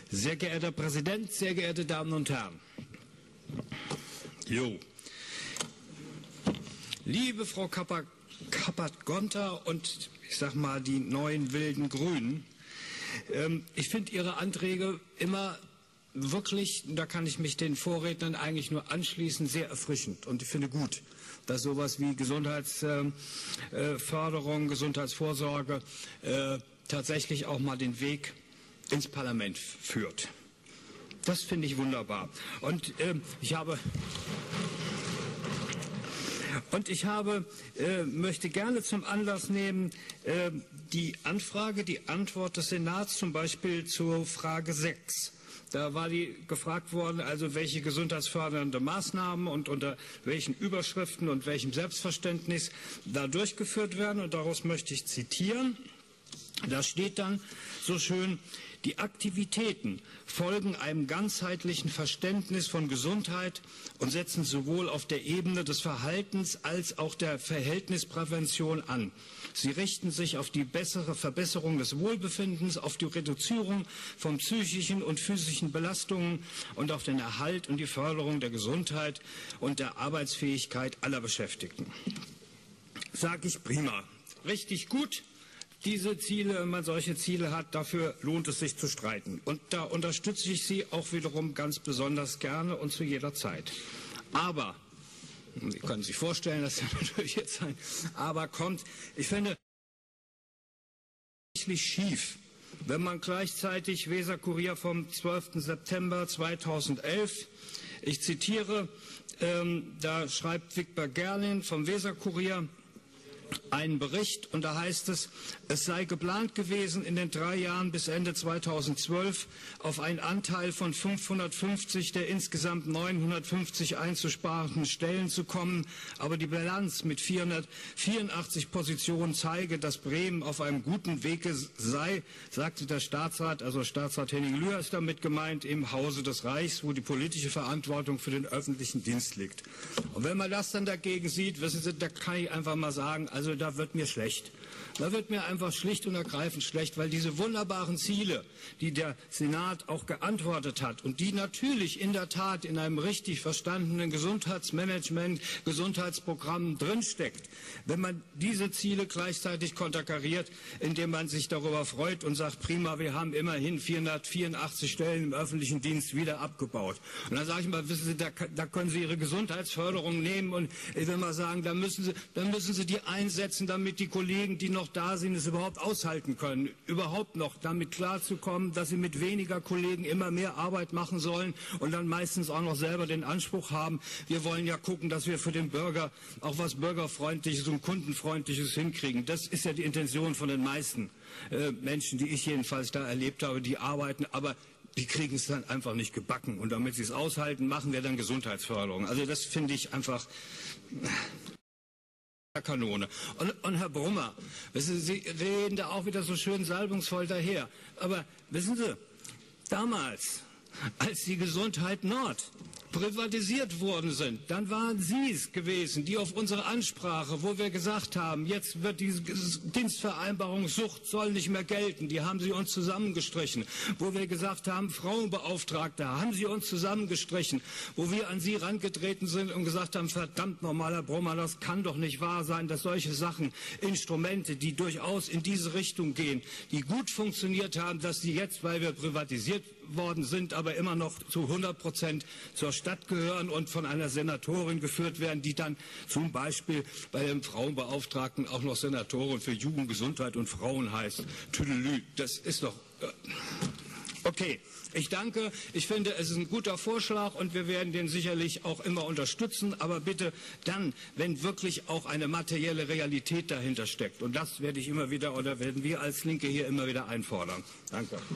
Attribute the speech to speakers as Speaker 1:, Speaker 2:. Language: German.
Speaker 1: Sehr geehrter Herr Präsident, sehr geehrte Damen und Herren. Liebe Frau Kappert-Gonter und ich sag mal die neuen wilden Grünen, ich finde Ihre Anträge immer wirklich, da kann ich mich den Vorrednern eigentlich nur anschließen, sehr erfrischend. Und ich finde gut, dass sowas wie Gesundheitsförderung, Gesundheitsvorsorge tatsächlich auch mal den Weg ins Parlament führt. Das finde ich wunderbar. Und ich möchte gerne zum Anlass nehmen, die Antwort des Senats zum Beispiel zur Frage 6. Da war gefragt worden, also welche gesundheitsfördernde Maßnahmen und unter welchen Überschriften und welchem Selbstverständnis da durchgeführt werden. Und daraus möchte ich zitieren. Da steht dann so schön: Die Aktivitäten folgen einem ganzheitlichen Verständnis von Gesundheit und setzen sowohl auf der Ebene des Verhaltens als auch der Verhältnisprävention an. Sie richten sich auf die bessere Verbesserung des Wohlbefindens, auf die Reduzierung von psychischen und physischen Belastungen und auf den Erhalt und die Förderung der Gesundheit und der Arbeitsfähigkeit aller Beschäftigten. Sage ich prima. Richtig gut. Diese Ziele, wenn man solche Ziele hat, dafür lohnt es sich zu streiten. Und da unterstütze ich Sie auch wiederum ganz besonders gerne und zu jeder Zeit. Aber, Sie können sich vorstellen, dass natürlich jetzt ein Aber kommt, ich finde es tatsächlich schief, wenn man gleichzeitig Weser-Kurier vom 12. September 2011, ich zitiere, da schreibt Wigbert Gerlin vom Weser-Kurier einen Bericht, und da heißt es, es sei geplant gewesen, in den 3 Jahren bis Ende 2012 auf einen Anteil von 550 der insgesamt 950 einzusparenden Stellen zu kommen, aber die Bilanz mit 484 Positionen zeige, dass Bremen auf einem guten Wege sei, sagte der Staatsrat, also Staatsrat Henning Lühr ist damit gemeint, im Hause des Reichs, wo die politische Verantwortung für den öffentlichen Dienst liegt. Und wenn man das dann dagegen sieht, wissen Sie, da kann ich einfach mal sagen, also da wird mir schlecht. Da wird mir einfach schlicht und ergreifend schlecht, weil diese wunderbaren Ziele, die der Senat auch geantwortet hat und die natürlich in der Tat in einem richtig verstandenen Gesundheitsmanagement, Gesundheitsprogramm drinsteckt, wenn man diese Ziele gleichzeitig konterkariert, indem man sich darüber freut und sagt, prima, wir haben immerhin 484 Stellen im öffentlichen Dienst wieder abgebaut. Und dann sage ich mal, wissen Sie, da können Sie Ihre Gesundheitsförderung nehmen und ich will mal sagen, dann müssen Sie die einsetzen, damit die Kollegen, die noch da sind, es überhaupt aushalten können, überhaupt noch damit klarzukommen, dass sie mit weniger Kollegen immer mehr Arbeit machen sollen und dann meistens auch noch selber den Anspruch haben, wir wollen ja gucken, dass wir für den Bürger auch was Bürgerfreundliches und Kundenfreundliches hinkriegen. Das ist ja die Intention von den meisten Menschen, die ich jedenfalls da erlebt habe, die arbeiten, aber die kriegen es dann einfach nicht gebacken. Und damit sie es aushalten, machen wir dann Gesundheitsförderung. Also das finde ich einfach Kanone. Und Herr Brummer, wissen Sie, Sie reden da auch wieder so schön salbungsvoll daher. Aber wissen Sie, damals, als die Gesundheit Nord privatisiert worden sind, dann waren Sie es gewesen, die auf unsere Ansprache, wo wir gesagt haben, jetzt wird diese Dienstvereinbarung Sucht soll nicht mehr gelten, die haben Sie uns zusammengestrichen. Wo wir gesagt haben, Frauenbeauftragte, haben Sie uns zusammengestrichen. Wo wir an Sie rangetreten sind und gesagt haben, verdammt normaler Brummer, das kann doch nicht wahr sein, dass solche Sachen, Instrumente, die durchaus in diese Richtung gehen, die gut funktioniert haben, dass die jetzt, weil wir privatisiert worden sind, aber immer noch zu 100% zur Stadt gehören und von einer Senatorin geführt werden, die dann zum Beispiel bei dem Frauenbeauftragten auch noch Senatorin für Jugend, Gesundheit und Frauen heißt. Tüdelü, das ist doch okay. Ich danke. Ich finde, es ist ein guter Vorschlag und wir werden den sicherlich auch immer unterstützen. Aber bitte dann, wenn wirklich auch eine materielle Realität dahinter steckt. Und das werde ich immer wieder oder werden wir als Linke hier immer wieder einfordern. Danke.